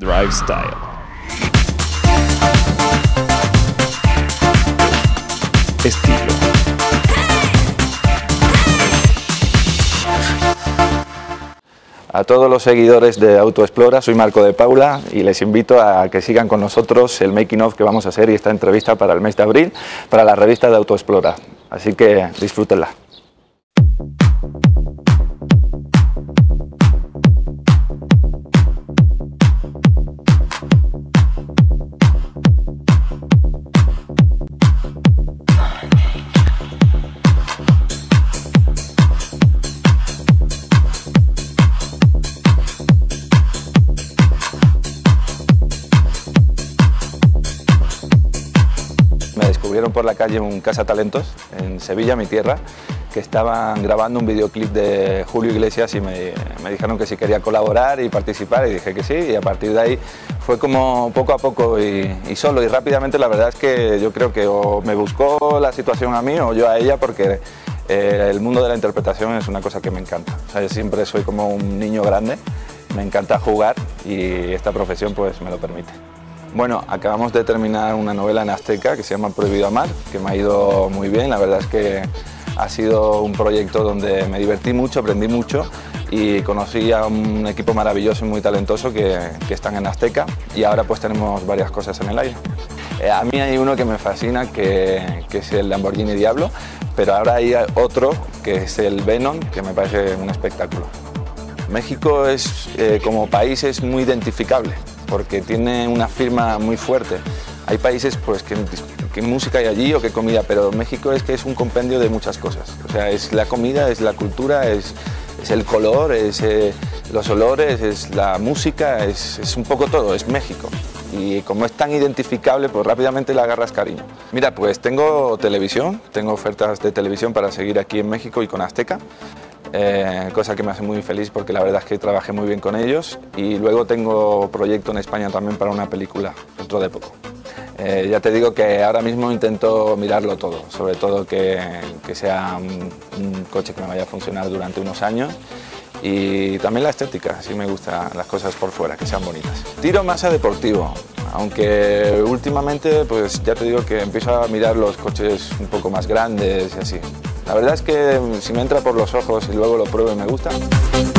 Drive Style. Estilo. A todos los seguidores de Autoexplora, soy Marco de Paula y les invito a que sigan con nosotros el making of que vamos a hacer y esta entrevista para el mes de abril para la revista de Autoexplora. Así que disfrútenla. Me descubrieron por la calle un cazatalentos en Sevilla, mi tierra, que estaban grabando un videoclip de Julio Iglesias y me dijeron que si quería colaborar y participar y dije que sí, y a partir de ahí fue como poco a poco y solo y rápidamente. La verdad es que yo creo que o me buscó la situación a mí o yo a ella, porque el mundo de la interpretación es una cosa que me encanta. O sea, yo siempre soy como un niño grande, me encanta jugar y esta profesión pues me lo permite. Bueno, acabamos de terminar una novela en Azteca que se llama Prohibido Amar, que me ha ido muy bien. La verdad es que ha sido un proyecto donde me divertí mucho, aprendí mucho y conocí a un equipo maravilloso y muy talentoso que están en Azteca, y ahora pues tenemos varias cosas en el aire. A mí hay uno que me fascina, que es el Lamborghini Diablo, pero ahora hay otro que es el Venom, que me parece un espectáculo. México como país es muy identificable, porque tiene una firma muy fuerte. Hay países pues que música hay allí o qué comida, pero México es un compendio de muchas cosas. O sea, es la comida, es la cultura, es el color, es los olores, es la música, es un poco todo, es México. Y como es tan identificable, pues rápidamente le agarras cariño. Mira, pues tengo televisión, tengo ofertas de televisión para seguir aquí en México y con Azteca. Cosa que me hace muy feliz porque la verdad es que trabajé muy bien con ellos, y luego tengo proyecto en España también para una película dentro de poco. Ya te digo que ahora mismo intento mirarlo todo, sobre todo que sea un coche que me vaya a funcionar durante unos años, y también la estética, sí me gustan las cosas por fuera, que sean bonitas. Tiro más a deportivo, aunque últimamente pues ya te digo que empiezo a mirar los coches un poco más grandes y así. La verdad es que si me entra por los ojos y luego lo pruebo y me gusta.